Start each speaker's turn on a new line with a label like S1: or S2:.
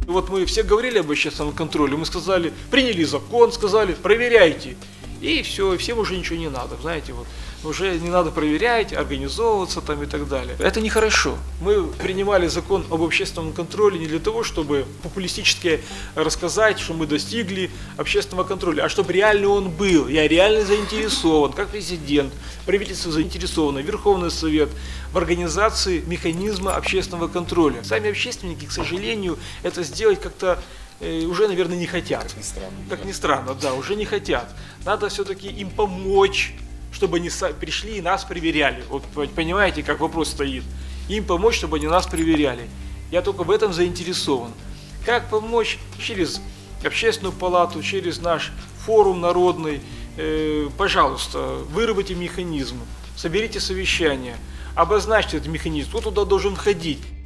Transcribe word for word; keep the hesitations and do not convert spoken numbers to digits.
S1: Вот мы все говорили об общественном контроле, мы сказали, приняли закон, сказали, проверяйте. И все, и всем уже ничего не надо, знаете, вот. Уже не надо проверять, организовываться там и так далее. Это нехорошо. Мы принимали закон об общественном контроле не для того, чтобы популистически рассказать, что мы достигли общественного контроля, а чтобы реально он был. Я реально заинтересован, как президент, правительство заинтересовано, Верховный Совет в организации механизма общественного контроля. Сами общественники, к сожалению, это сделать как-то уже, наверное, не хотят.
S2: Как ни странно.
S1: Как ни странно, да, уже не хотят. Надо все-таки им помочь, чтобы они пришли и нас проверяли. Вот понимаете, как вопрос стоит. Им помочь, чтобы они нас проверяли. Я только в этом заинтересован. Как помочь? Через общественную палату, через наш форум народный. Э, пожалуйста, выработайте механизм, соберите совещание, обозначьте этот механизм, кто туда должен ходить.